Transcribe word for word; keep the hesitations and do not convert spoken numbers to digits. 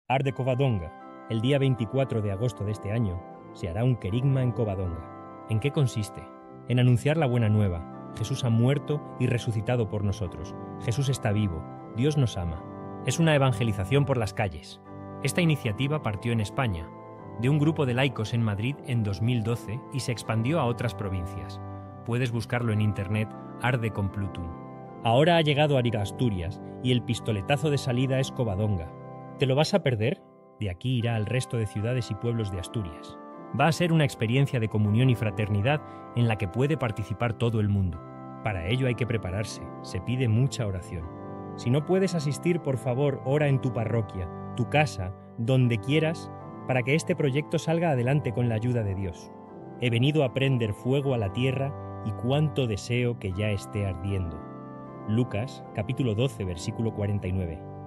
Arde Covadonga. El día veinticuatro de agosto de este año se hará un querigma en Covadonga. ¿En qué consiste? En anunciar la buena nueva. Jesús ha muerto y resucitado por nosotros. Jesús está vivo. Dios nos ama. Es una evangelización por las calles. Esta iniciativa partió en España, de un grupo de laicos en Madrid en dos mil doce y se expandió a otras provincias. Puedes buscarlo en internet, Arde Complutum. Ahora ha llegado a Asturias y el pistoletazo de salida es Covadonga. ¿Te lo vas a perder? De aquí irá al resto de ciudades y pueblos de Asturias. Va a ser una experiencia de comunión y fraternidad en la que puede participar todo el mundo. Para ello hay que prepararse, se pide mucha oración. Si no puedes asistir, por favor, ora en tu parroquia, tu casa, donde quieras, para que este proyecto salga adelante con la ayuda de Dios. He venido a prender fuego a la tierra y cuánto deseo que ya esté ardiendo. Lucas, capítulo doce, versículo cuarenta y nueve.